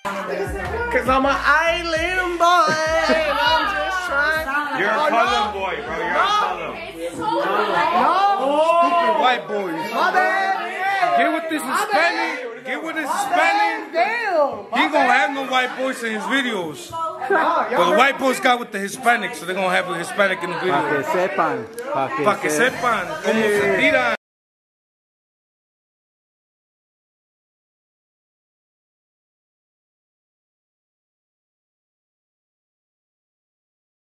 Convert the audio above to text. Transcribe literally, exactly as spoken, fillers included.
Cause I'm an island boy. And I'm just trying. You're a color boy, bro. You're a color. No. Stupid white boys. My bad. Get with this Hispanic. Get with this Hispanic. Damn. He ain't gonna have no white boys in his videos. But the white boys got with the Hispanics, so they're gonna have a Hispanic in the video. Pa que sepan. Pa que sepan cómo se tiran.